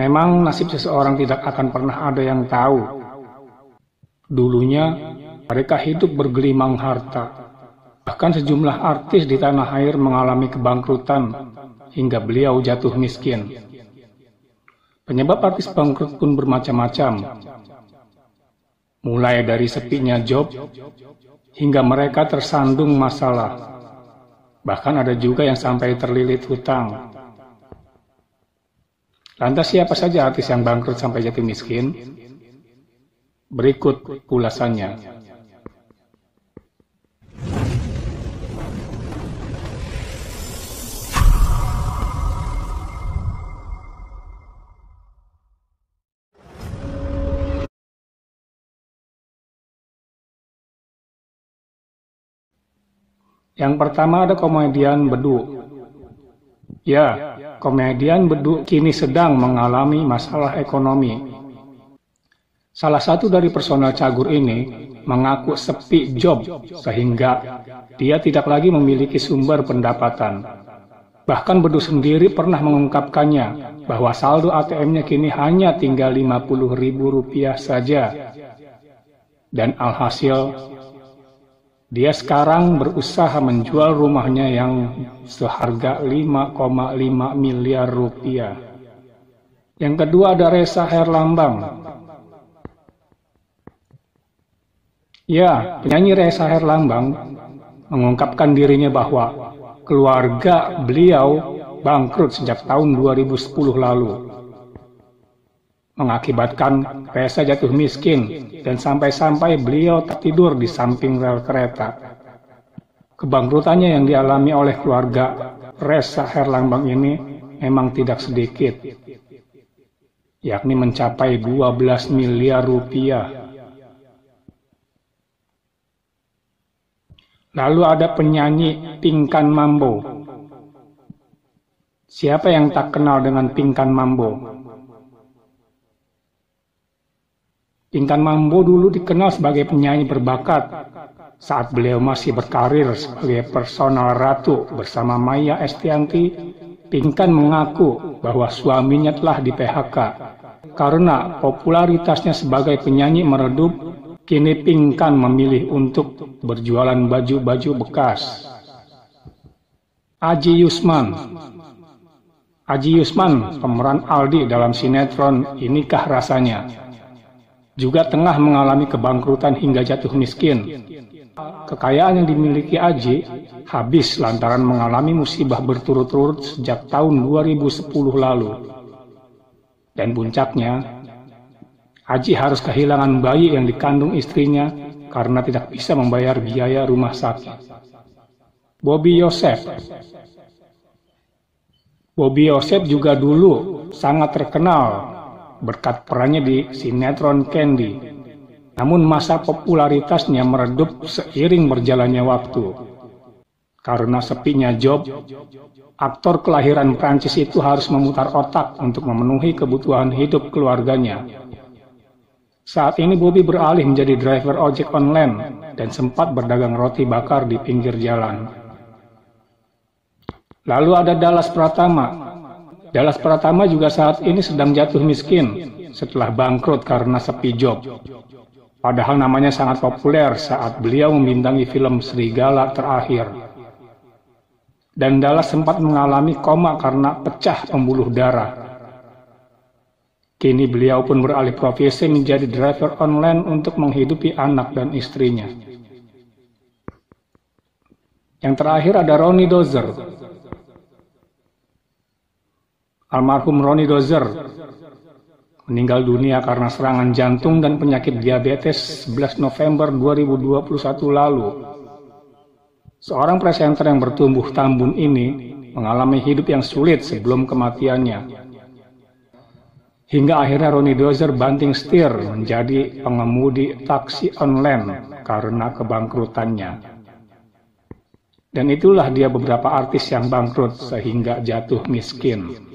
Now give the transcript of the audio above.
Memang nasib seseorang tidak akan pernah ada yang tahu. Dulunya, mereka hidup bergelimang harta. Bahkan sejumlah artis di tanah air mengalami kebangkrutan hingga beliau jatuh miskin. Penyebab artis bangkrut pun bermacam-macam. Mulai dari sepinya job, hingga mereka tersandung masalah. Bahkan ada juga yang sampai terlilit hutang. Lantas siapa saja artis yang bangkrut sampai jatuh miskin? Berikut ulasannya. Yang pertama ada komedian Bedu. Ya, komedian Bedu kini sedang mengalami masalah ekonomi. Salah satu dari personel Cagur ini mengaku sepi job sehingga dia tidak lagi memiliki sumber pendapatan. Bahkan Bedu sendiri pernah mengungkapkannya bahwa saldo ATM-nya kini hanya tinggal Rp50.000 saja. Dan alhasil, dia sekarang berusaha menjual rumahnya yang seharga Rp5,5 miliar. Yang kedua ada Ressa Herlambang. Ya, penyanyi Ressa Herlambang mengungkapkan dirinya bahwa keluarga beliau bangkrut sejak tahun 2010 lalu. Mengakibatkan Ressa jatuh miskin dan sampai-sampai beliau tertidur di samping rel kereta. Kebankrutannya yang dialami oleh keluarga Ressa Herlambang ini memang tidak sedikit, yakni mencapai Rp12 miliar. Lalu ada penyanyi Pinkan Mambo. Siapa yang tak kenal dengan Pinkan Mambo? Pinkan Mambo dulu dikenal sebagai penyanyi berbakat saat beliau masih berkarir sebagai personal ratu bersama Maia Estianty. Pinkan mengaku bahwa suaminya telah di-PHK karena popularitasnya sebagai penyanyi meredup. Kini Pinkan memilih untuk berjualan baju-baju bekas. Aji Yusman. Aji Yusman, pemeran Aldi dalam sinetron Inikah Rasanya, juga tengah mengalami kebangkrutan hingga jatuh miskin. Kekayaan yang dimiliki Aji habis lantaran mengalami musibah berturut-turut sejak tahun 2010 lalu. Dan puncaknya, Aji harus kehilangan bayi yang dikandung istrinya karena tidak bisa membayar biaya rumah sakit. Bobby Yosef. Bobby Yosef juga dulu sangat terkenal berkat perannya di sinetron Candy. Namun masa popularitasnya meredup seiring berjalannya waktu. Karena sepinya job, aktor kelahiran Prancis itu harus memutar otak untuk memenuhi kebutuhan hidup keluarganya. Saat ini Bobby beralih menjadi driver ojek online dan sempat berdagang roti bakar di pinggir jalan. Lalu ada Dallas Pratama. Dallas Pratama juga saat ini sedang jatuh miskin setelah bangkrut karena sepi job. Padahal namanya sangat populer saat beliau membintangi film Serigala Terakhir. Dan Dallas sempat mengalami koma karena pecah pembuluh darah. Kini beliau pun beralih profesi menjadi driver online untuk menghidupi anak dan istrinya. Yang terakhir ada Ronnie Dozer. Almarhum Ronnie Dozer meninggal dunia karena serangan jantung dan penyakit diabetes 11 November 2021 lalu. Seorang presenter yang bertumbuh tambun ini mengalami hidup yang sulit sebelum kematiannya. Hingga akhirnya Ronnie Dozer banting setir menjadi pengemudi taksi online karena kebangkrutannya. Dan itulah dia beberapa artis yang bangkrut sehingga jatuh miskin.